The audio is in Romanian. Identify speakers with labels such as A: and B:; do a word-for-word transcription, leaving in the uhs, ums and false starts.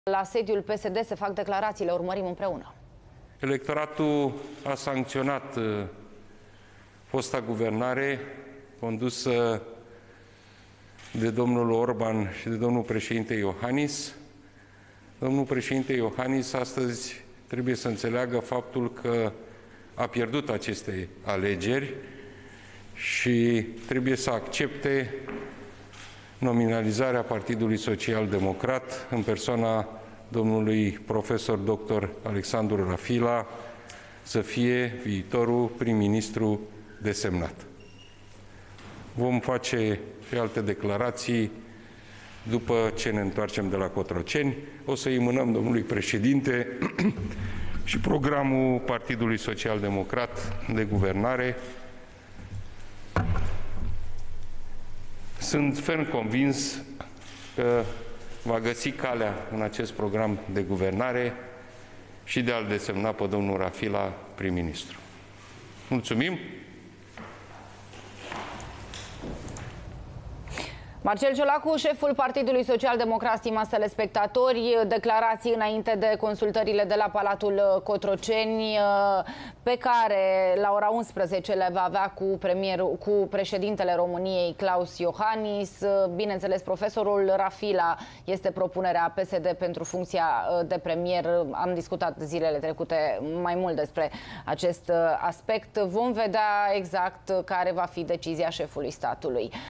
A: La sediul P S D se fac declarațiile, urmărim împreună.
B: Electoratul a sancționat fosta guvernare condusă de domnul Orban și de domnul președinte Iohannis. Domnul președinte Iohannis astăzi trebuie să înțeleagă faptul că a pierdut aceste alegeri și trebuie să accepte nominalizarea Partidului Social Democrat în persoana domnului profesor doctor Alexandru Rafila să fie viitorul prim-ministru desemnat. Vom face și alte declarații după ce ne întoarcem de la Cotroceni. O să îi mânăm domnului președinte și programul Partidului Social Democrat de guvernare. Sunt ferm convins că va găsi calea în acest program de guvernare și de a-l desemna pe domnul Rafila prim-ministru. Mulțumim!
A: Marcel Ciolacu, șeful Partidului Social Democrat, stimați telespectatori, declarații înainte de consultările de la Palatul Cotroceni, pe care la ora unsprezece le va avea cu, premierul, cu președintele României, Klaus Iohannis. Bineînțeles, profesorul Rafila este propunerea P S D pentru funcția de premier. Am discutat zilele trecute mai mult despre acest aspect. Vom vedea exact care va fi decizia șefului statului.